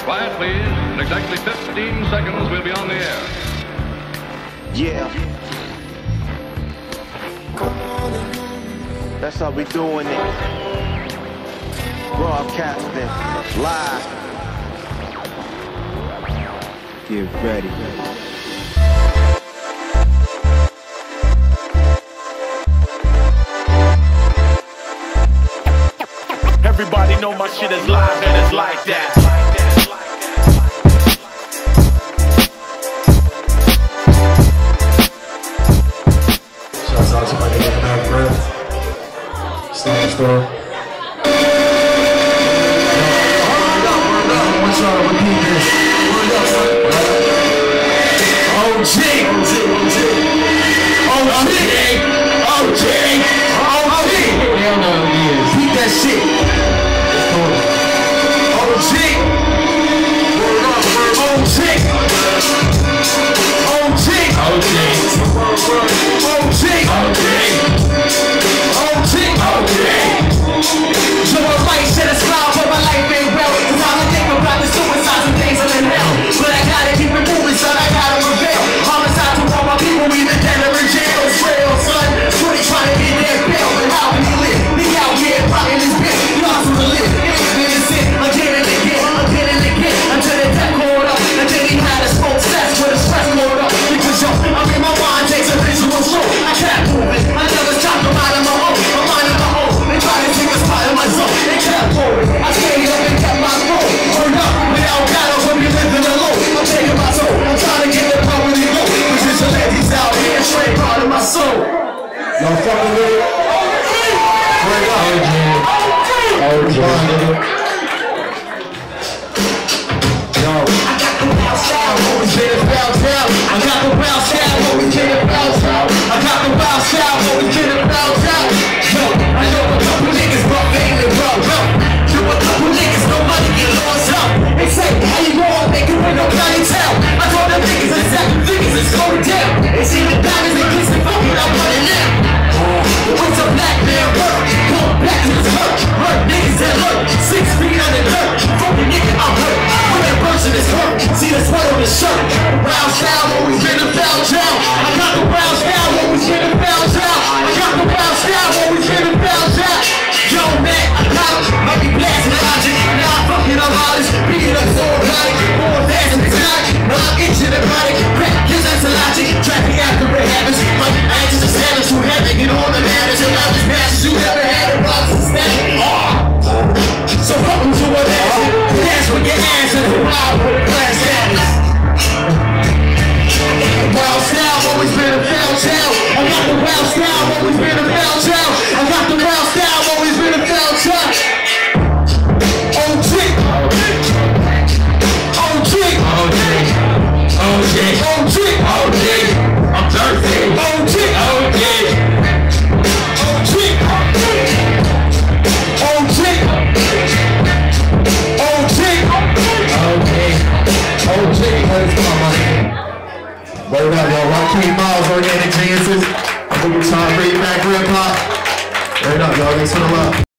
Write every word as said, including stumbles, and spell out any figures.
Quiet, please. In exactly fifteen seconds, we'll be on the air. Yeah. That's how we doing it. Broadcasting live. Get ready. Everybody know my shit is live and it's like that. Shouts out to my nigga Mac Grill. Slam Store. I want y'all to repeat this. O G! O G! O G! O G! O G! O G! Hell no, he is. Beat that shit. O G! O G! O G! O G! O G! O G! O G! So I might shed a smile, but my life ain't well. Cause all I think about the suicides and things I'm in hell. But I gotta keep it moving, son, I gotta rebel. Homicide to all my people, either dead or in jail. It's real, son. Shorty trying to get their bail, but how can he live? He out here rocking his bitch, he lost to live. It's innocent, again and again, again and again, until the death called up. And then he had a smoke sex with a stress called up. Because yo, I'm in my mind, takes a visual show. I can't move it, I never stop, I'm out of my own. I'm out of my own, they try to take a spot in my zone. They can't hold it, I stayed up and kept my phone. Hold up, without battle, when we living alone. I'm taking my soul, I'm trying to get the power to go. Cause it's a ladies out here, straight part of my soul. Y'all fucking with it? Bring up. O G. Yo. I got the wild style, always been a foul town. I got the wild style, always been a foul town. I got the wild style, always been a foul town. Yo, I know a couple niggas, but they ain't bro. Yo, you a couple niggas, no money get lost out. They say, how you going, make it with no clientele? I told them niggas, exactly niggas, it's going down. They see the diamonds and kiss and fuck it, I'm running out. What's a black man work? Going back to his hurt. Hurt niggas that hurt. Six feet on the dirt. Fucking nigga, I'm hurt. When that person is hurt, see the sweat on his shirt. Brown style, always been a foul child. I got the brown style, always been a foul child. I got the brown style, always been a foul child. Yo, man, I got him. Might be blasting logic. Now I'm fucking up hollers. Beat it up so erotic. More fast and exotic. Now I'm itching erotic. Crack, his that's a logic. Tracking after it happens. Like anxious and savage who haven't get on the matters. And all these matches you never had a rock to stand. Oh. So welcome to what happened. Dance with your ass and wild with a glass status. Wild style, always been a foul child. I got the wild style, always been a foul child. I got the wild style, always been a foul child. O G. O G. O G. O G. O G. O G. I'm thirsty. O G. O G. O G. O G. O G. O G. Let's go, man. Word up, yo. Rakeem Miles, Organic Geniuses. Boogie Time, Bring Back Real Pop. Word up, y'all. Thanks for the love.